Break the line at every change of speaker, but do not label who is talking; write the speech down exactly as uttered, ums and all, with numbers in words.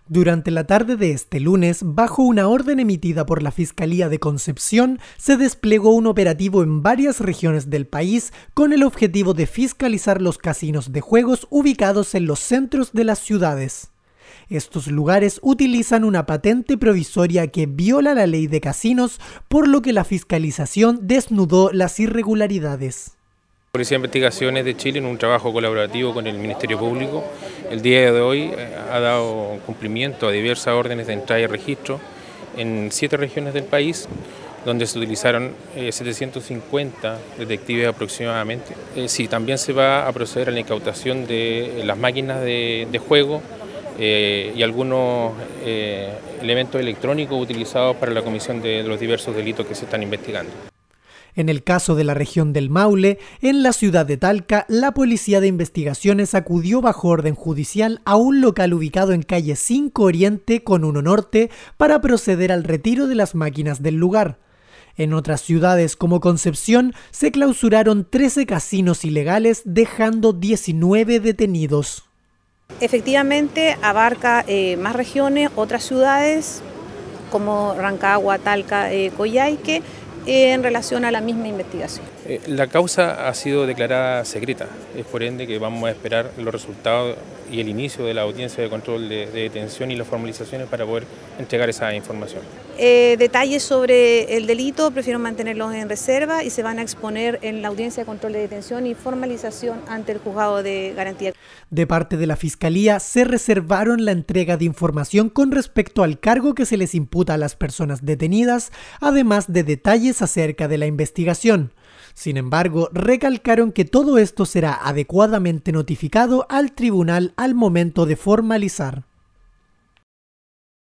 Durante la tarde de este lunes, bajo una orden emitida por la Fiscalía de Concepción, se desplegó un operativo en varias regiones del país con el objetivo de fiscalizar los casinos de juegos ubicados en los centros de las ciudades. Estos lugares utilizan una patente provisoria que viola la ley de casinos, por lo que la fiscalización desnudó las irregularidades.
La Policía de Investigaciones de Chile, en un trabajo colaborativo con el Ministerio Público, el día de hoy ha dado cumplimiento a diversas órdenes de entrada y registro en siete regiones del país, donde se utilizaron eh, setecientos cincuenta detectives aproximadamente. Eh, sí, también se va a proceder a la incautación de las máquinas de, de juego eh, y algunos eh, elementos electrónicos utilizados para la comisión de los diversos delitos que se están investigando.
En el caso de la región del Maule, en la ciudad de Talca, la Policía de Investigaciones acudió bajo orden judicial a un local ubicado en calle cinco Oriente con uno Norte para proceder al retiro de las máquinas del lugar. En otras ciudades como Concepción se clausuraron trece casinos ilegales, dejando diecinueve detenidos.
Efectivamente abarca eh, más regiones, otras ciudades como Rancagua, Talca, eh, Coyhaique, en relación a la misma investigación.
Eh, la causa ha sido declarada secreta, es por ende que vamos a esperar los resultados y el inicio de la audiencia de control de, de detención y las formalizaciones para poder entregar esa información.
Eh, detalles sobre el delito prefiero mantenerlos en reserva y se van a exponer en la audiencia de control de detención y formalización ante el juzgado de garantía.
De parte de la Fiscalía se reservaron la entrega de información con respecto al cargo que se les imputa a las personas detenidas, además de detalles acerca de la investigación. Sin embargo, recalcaron que todo esto será adecuadamente notificado al tribunal al momento de formalizar.